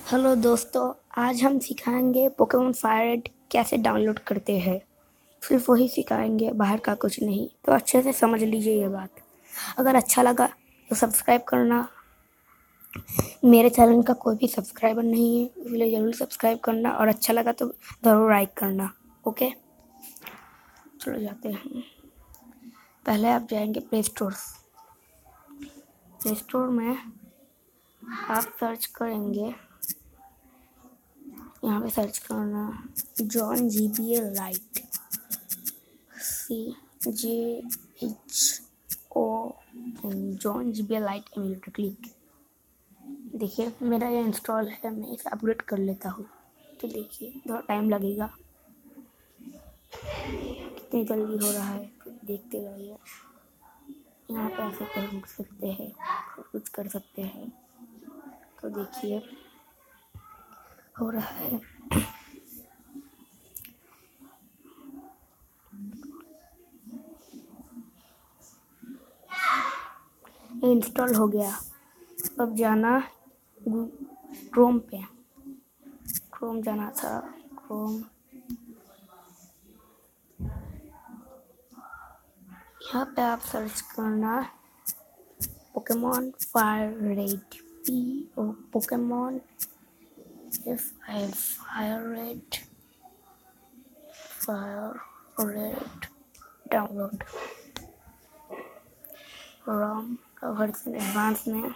Hello दोस्तों, आज हम सिखाएंगे पोकेमॉन फायर रेड कैसे डाउनलोड करते हैं। सिर्फ वही सिखाएंगे, बाहर का कुछ नहीं। तो अच्छे से समझ लीजिए ये बात। अगर अच्छा लगा तो सब्सक्राइब करना। मेरे चैनल का कोई भी सब्सक्राइबर नहीं है, इसलिए ज़रूर सब्सक्राइब करना, और अच्छा लगा तो ज़रूर लाइक करना। ओके, चलो जाते हैं। पहले आप जाएंगे प्ले स्टोर में आप सर्च करेंगे। यहाँ पे सर्च करना John GBA lite, CJHO, John GBA lite emulator. Click. देखिए मेरा ये इंस्टॉल है, मैं इसे अपडेट कर लेता हूँ। तो देखिए थोड़ा टाइम लगेगा, कितनी जल्दी हो रहा है देखते रहिए। यहाँ पे ऐसे कर सकते हैं, कुछ कर सकते हैं। तो देखिए हो रहा है। ये इंस्टॉल हो गया। अब जाना क्रोम पे। क्रोम जाना था। क्रोम, यहाँ पे आप सर्च करना Pokemon Fire Red, Pokemon Fire Red download. ROM का वर्जन एडवांस में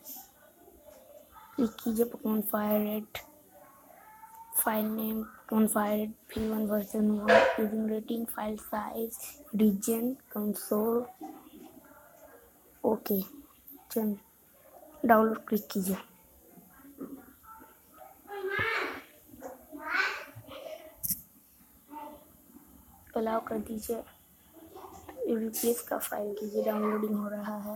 क्लिक कीजिए। Pokemon Fire Red, file name Pokemon Fire Red V1 version 1, using rating, file size, region, console. Okay, चल डाउनलोड क्लिक कीजिए। Allow कर दीजिए। Replace का file कीजिए, downloading हो रहा है।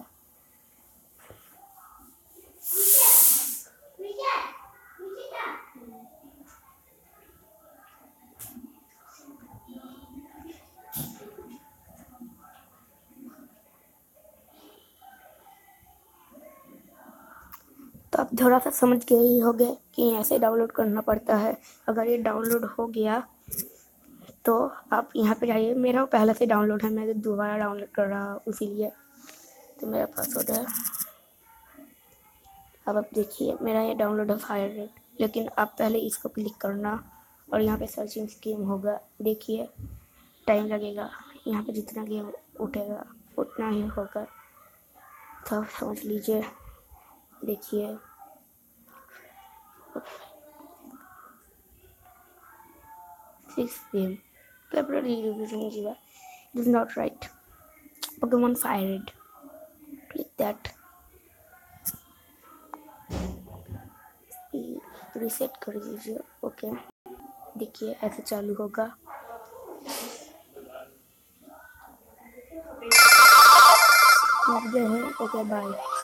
तो आप थोड़ा सा समझ गए ही होंगे कि ऐसे डाउनलोड करना पड़ता है। अगर ये डाउनलोड हो गया तो आप यहाँ पे जाइए। मेरा पहले से डाउनलोड है, मैं दोबारा डाउनलोड कर रहा हूँ इसीलिए। तो मेरा पासवर्ड है। अब आप देखिए मेरा ये डाउनलोड है फायर रेड, लेकिन आप पहले इसको क्लिक करना और यहाँ पे सर्चिंग स्कीम होगा। देखिए टाइम लगेगा, यहाँ पे जितना गेम उठेगा उतना ही होगा। तो आप समझ लीजिए। देखिए 6 PM. February it is not right. Pokemon Fire Red. Click that. Reset कर दीजिए। ओके, देखिए ऐसे चालू होगा। Okay bye.